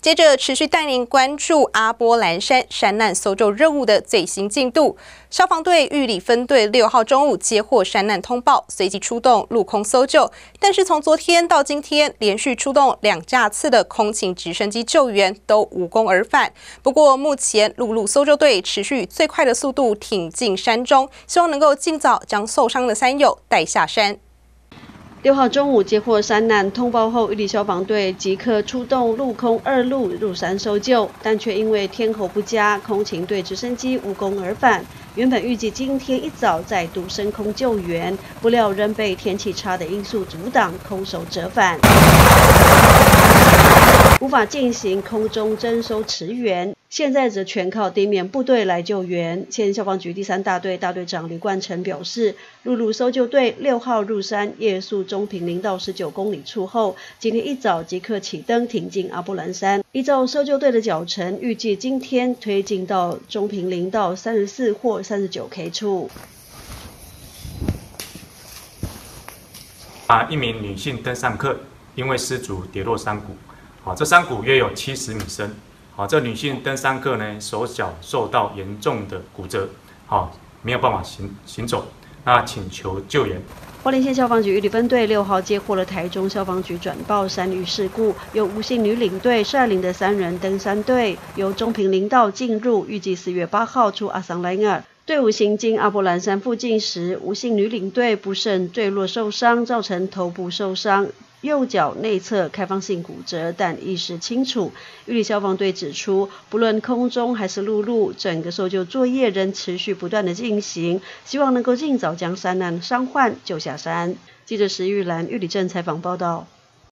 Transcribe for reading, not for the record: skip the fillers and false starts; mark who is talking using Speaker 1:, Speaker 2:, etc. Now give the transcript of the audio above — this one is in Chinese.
Speaker 1: 接着持续带您关注阿波兰山山难搜救任务的最新进度。消防队玉里分队6号中午接获山难通报，随即出动陆空搜救。但是从昨天到今天，连续出动2架次的空勤直升机救援都无功而返。不过目前陆路搜救队持续以最快的速度挺进山中，希望能够尽早将受伤的山友带下山。
Speaker 2: 6号中午接获山难通报后，玉里消防队即刻出动陆空2路入山搜救，但却因为天候不佳，空勤队直升机无功而返。原本预计今天一早再度升空救援，不料仍被天气差的因素阻挡，空手折返，无法进行空中征收驰援。现在则全靠地面部队来救援。前消防局第3大队大队长吕冠成表示，陆路搜救队6号入山夜宿中平林道19公里处后，今天一早即刻启登挺进阿波兰山。依照搜救队的脚程，预计今天推进到中平林道34或39K 处。
Speaker 3: 一名女性登山客因为失足跌落山谷，这山谷约有70米深。这女性登山客呢，手脚受到严重的骨折，没有办法行走，那请求救援。
Speaker 2: 花莲县消防局玉里分队6号接获了台中消防局转报山遇事故，由吴姓女领队率领的3人登山队由中平林道进入，预计4月8号出阿桑莱尔。队伍行经阿波兰山附近时，吴姓女领队不慎坠落受伤，造成头部受伤。右脚内侧开放性骨折，但意识清楚。玉里消防队指出，不论空中还是陆路，整个搜救作业仍持续不断的进行，希望能够尽早将山难伤患救下山。记者石玉兰玉里镇采访报道。